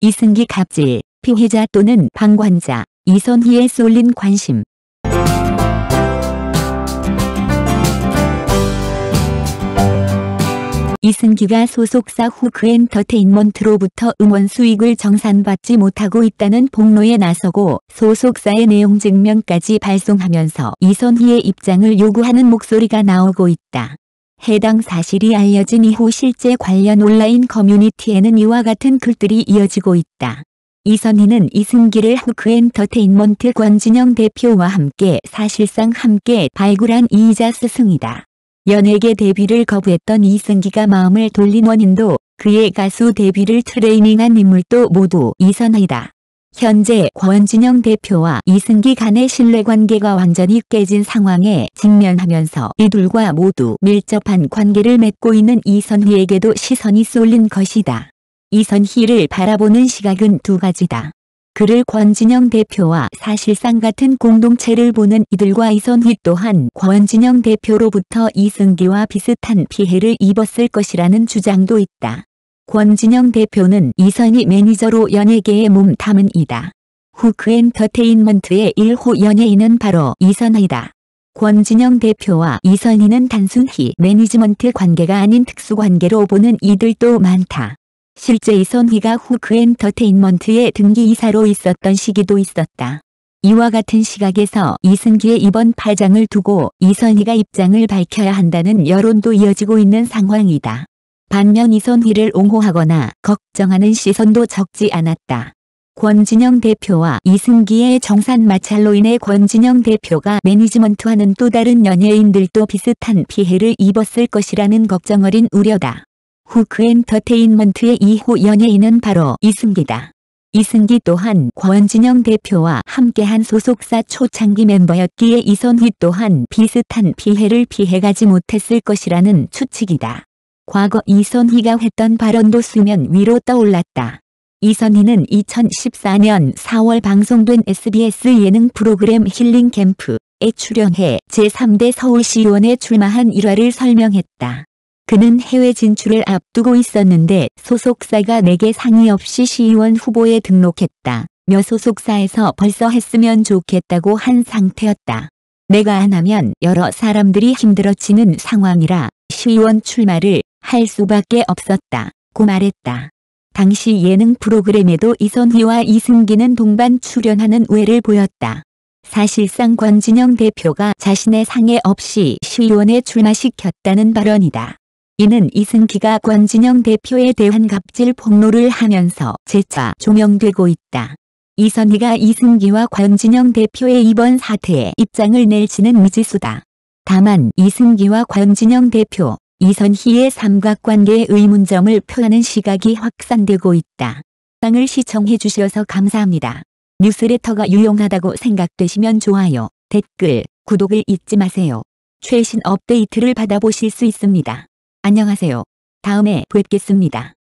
이승기 갑질, 피해자 또는 방관자, 이선희에 쏠린 관심. 이승기가 소속사 후크엔터테인먼트로부터 음원 수익을 정산받지 못하고 있다는 폭로에 나서고 소속사의 내용 증명까지 발송하면서 이선희의 입장을 요구하는 목소리가 나오고 있다. 해당 사실이 알려진 이후 실제 관련 온라인 커뮤니티에는 이와 같은 글들이 이어지고 있다. 이선희는 이승기를 후크엔터테인먼트 권진영 대표와 함께 사실상 함께 발굴한 이이자 스승이다. 연예계 데뷔를 거부했던 이승기가 마음을 돌린 원인도 그의 가수 데뷔를 트레이닝한 인물도 모두 이선희다. 현재 권진영 대표와 이승기 간의 신뢰관계가 완전히 깨진 상황에 직면하면서 이둘과 모두 밀접한 관계를 맺고 있는 이선희에게도 시선이 쏠린 것이다. 이선희를 바라보는 시각은 두 가지다. 그를 권진영 대표와 사실상 같은 공동체를 보는 이들과 이선희 또한 권진영 대표로부터 이승기와 비슷한 피해를 입었을 것이라는 주장도 있다. 권진영 대표는 이선희 매니저로 연예계에 몸담은 이다. 후크엔터테인먼트의 1호 연예인은 바로 이선희다. 권진영 대표와 이선희는 단순히 매니지먼트 관계가 아닌 특수관계로 보는 이들도 많다. 실제 이선희가 후크엔터테인먼트의 등기이사로 있었던 시기도 있었다. 이와 같은 시각에서 이승기의 이번 파장을 두고 이선희가 입장을 밝혀야 한다는 여론도 이어지고 있는 상황이다. 반면 이선희를 옹호하거나 걱정하는 시선도 적지 않았다. 권진영 대표와 이승기의 정산 마찰로 인해 권진영 대표가 매니지먼트하는 또 다른 연예인들도 비슷한 피해를 입었을 것이라는 걱정 어린 우려다. 후크엔터테인먼트의 2호 연예인은 바로 이승기다. 이승기 또한 권진영 대표와 함께한 소속사 초창기 멤버였기에 이선희 또한 비슷한 피해를 피해가지 못했을 것이라는 추측이다. 과거 이선희가 했던 발언도 수면 위로 떠올랐다. 이선희는 2014년 4월 방송된 SBS 예능 프로그램 힐링 캠프에 출연해 제3대 서울시의원에 출마한 일화를 설명했다. 그는 해외 진출을 앞두고 있었는데 소속사가 내게 상의 없이 시의원 후보에 등록했다. 며 소속사에서 벌써 했으면 좋겠다고 한 상태였다. 내가 안 하면 여러 사람들이 힘들어지는 상황이라 시의원 출마를 할 수밖에 없었다. 고 말했다. 당시 예능 프로그램에도 이선희와 이승기는 동반 출연하는 우애를 보였다. 사실상 권진영 대표가 자신의 상의 없이 시의원에 출마시켰다는 발언이다. 이는 이승기가 권진영 대표에 대한 갑질 폭로를 하면서 재차 조명되고 있다. 이선희가 이승기와 권진영 대표의 이번 사태에 입장을 낼지는 미지수다. 다만 이승기와 권진영 대표, 이선희의 삼각관계의 의문점을 표하는 시각이 확산되고 있다. 영상을 시청해 주셔서 감사합니다. 뉴스레터가 유용하다고 생각되시면 좋아요, 댓글, 구독을 잊지 마세요. 최신 업데이트를 받아보실 수 있습니다. 안녕하세요. 다음에 뵙겠습니다.